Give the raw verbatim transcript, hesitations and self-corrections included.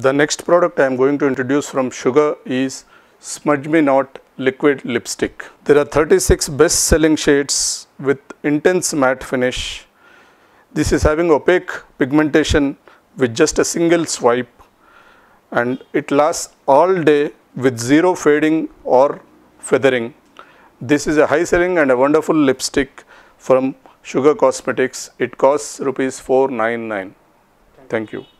The next product I am going to introduce from Sugar is Smudge Me Not Liquid Lipstick. There are thirty-six best selling shades with intense matte finish. This is having opaque pigmentation with just a single swipe, and it lasts all day with zero fading or feathering. This is a high selling and a wonderful lipstick from Sugar Cosmetics. It costs rupees four ninety-nine. Thank you.